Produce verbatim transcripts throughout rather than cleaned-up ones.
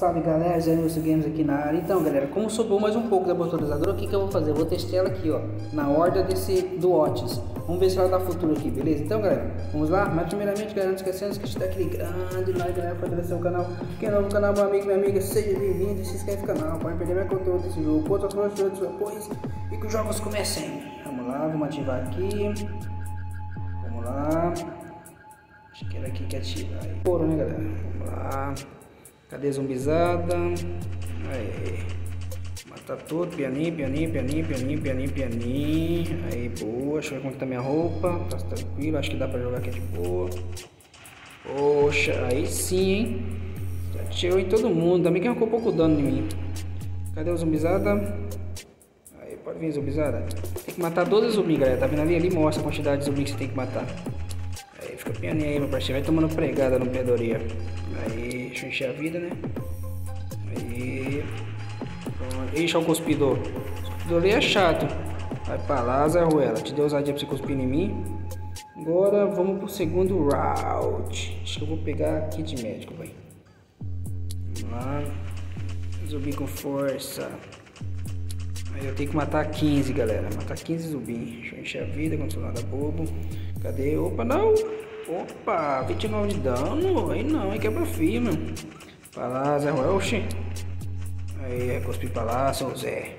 salve galera, Zé Nilson Games aqui na área. Então galera, como sobrou mais um pouco da motorizadora, o que que eu vou fazer? Eu vou testar ela aqui ó, na horda desse do Otis. Vamos ver se ela dá futuro aqui, beleza? Então galera, vamos lá? Mas primeiramente galera, não esquecendo de dar aquele grande like, galera, fortalecer o canal. Quem é novo no canal, meu amigo, minha amiga, seja bem-vindo e se inscreve no canal para não perder mais conteúdo desse jogo. Conta com os outros apoios e que os jogos comecem. Vamos lá, vamos ativar aqui. Vamos lá. Acho que era aqui que ativa aí. Poro, né galera? Vamos lá. Cadê a zumbizada? Aí. Matar tudo. Pianinho, pianinho, pianinho, pianinho, pianinho, pianinho. Aí, boa. Deixa eu ver como que tá minha roupa. Tá tranquilo. Acho que dá pra jogar aqui de boa. Poxa, aí sim, hein? Já tirou em todo mundo. Também que arrancou pouco dano em mim. Cadê a zumbizada? Aí, pode vir zumbizada. Tem que matar doze zumbis, galera. Tá vendo ali? Ali mostra a quantidade de zumbis que você tem que matar. Aí, fica pianinho aí, meu parceiro. Vai tomando pregada no pedoria. Aí, deixa eu encher a vida, né? Aí. Pronto. Ixi, olha o cuspidor. O cuspidor ali é chato. Vai pra lá, Zé Ruela. Te deu ousadia pra você cuspir em mim. Agora vamos pro segundo round. Acho que eu vou pegar kit médico, vai. Vamos lá. Zumbi com força. Aí eu tenho que matar quinze, galera. Matar quinze zumbis. Deixa eu encher a vida, quando nada bobo. Cadê? Opa, não! Opa, vinte e nove de dano. Aí não, aí quebra firme. Pra lá, Zé Ruel. Oxi. Aí, cuspi pra lá, seu Zé.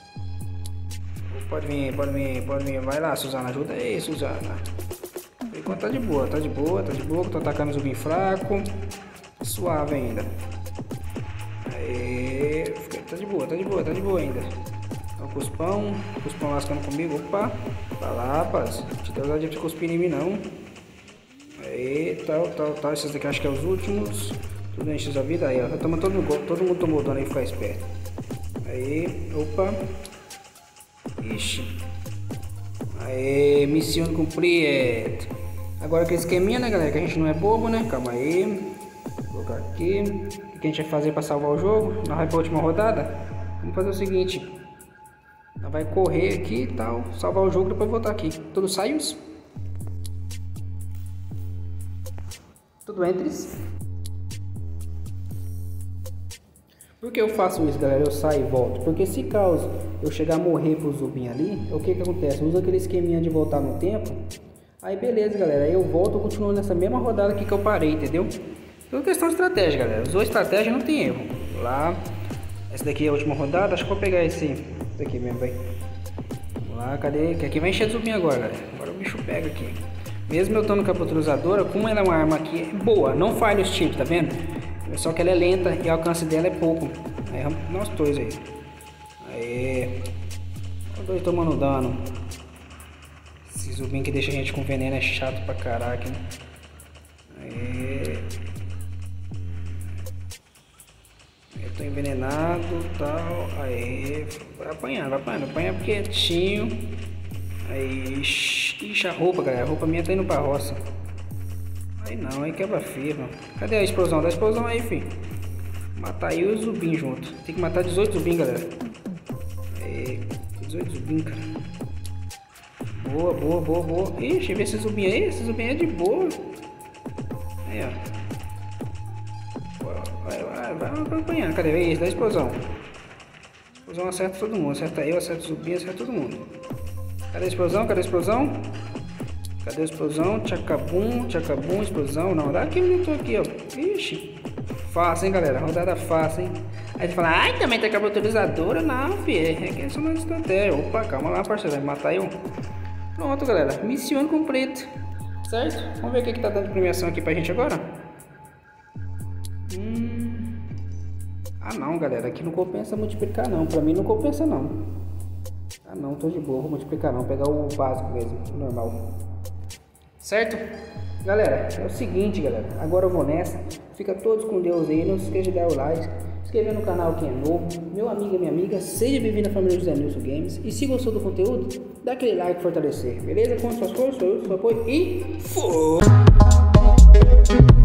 Pode vir, pode vir, pode vir. Vai lá, Suzana. Ajuda aí, Suzana. Por enquanto tá de boa, tá de boa, tá de boa. Tô atacando o zumbi fraco. Suave ainda. Aí, tá de boa, tá de boa, tá de boa ainda. Ó, cuspão. Cuspão lascando comigo. Opa. Pra lá, rapaz. Não te deu ousadia pra cuspir em mim, não. Aí, tal, tal, tal. Esses daqui acho que é os últimos. Tudo enche da vida. Aí, ó. Toma todo, todo mundo tomou dano aí, fica esperto. Aí, opa. Ixi. Aí, missão cumprida. Agora que esqueminha, né, galera? Que a gente não é bobo, né? Calma aí. Vou colocar aqui. O que a gente vai fazer pra salvar o jogo? Nós vai pra última rodada. Vamos fazer o seguinte. Nós vai correr aqui e tal. Salvar o jogo e depois voltar aqui. Tudo saios? Tudo entres? Por que eu faço isso, galera? Eu saio e volto. Porque se caso eu chegar a morrer pro zumbi ali, o que que acontece? Eu uso aquele esqueminha de voltar no tempo. Aí beleza, galera. Aí eu volto e continuo nessa mesma rodada aqui que eu parei, entendeu? Tudo questão de estratégia, galera. Usou estratégia, não tem erro. Vamos lá. Essa daqui é a última rodada. Acho que vou pegar esse daqui mesmo, vai. Vamos lá, cadê? Que aqui vai encher de zumbi agora, galera. Agora o bicho pega aqui. Mesmo eu estando com a motorizadora, como ela é uma arma aqui boa, não falha os tiros, tá vendo? Só que ela é lenta e o alcance dela é pouco. Aí, nós dois aí. Aí. Os dois tomando dano. Esse zumbi que deixa a gente com veneno é chato pra caraca, hein? Aí. Eu tô envenenado e tal. Aí. Vai apanhando, vai apanhando. Apanha quietinho. Aí. Ixi, a roupa, galera. A roupa minha tá indo pra roça. Aí não, aí quebra firma. Cadê a explosão? Dá a explosão aí, filho. Matar aí os zubim junto. Tem que matar dezoito zubim, galera. Aí, dezoito zubim, cara. Boa, boa, boa, boa. Ixi, vê esse zubim aí. Esse zubim é de boa. Aí, ó. Vai, vai, vai acompanhando. Cadê? Vê isso, dá a explosão. Explosão acerta todo mundo. Acerta eu, acerta o zubim, acerta todo mundo. Cadê a explosão? Cadê a explosão? Cadê a explosão? Tchacabum, tchacabum, explosão. Não, dá aqui um minuto aqui, ó. Ixi. Fácil, hein, galera? Rodada fácil, hein? Aí você fala, ai, também tá com a motorizadora. Não, filho. É que é só uma estratégia. Opa, calma lá, parceiro. Vai matar eu. Pronto, galera. Missão cumprida. Certo? Vamos ver o que, que tá dando de premiação aqui pra gente agora. Hum. Ah, não, galera. Aqui não compensa multiplicar, não. Pra mim não compensa, não. Ah, não. Tô de boa. Vou multiplicar, não. Vou pegar o básico mesmo. O normal. Certo? Galera, é o seguinte, galera. Agora eu vou nessa. Fica todos com Deus aí. Não se esqueça de dar o like. Se inscrever no canal quem é novo. Meu amigo e minha amiga. Seja bem-vindo à família José Nilson Games. E se gostou do conteúdo, dá aquele like fortalecer. Beleza? Com suas forças, seu apoio e... Fui!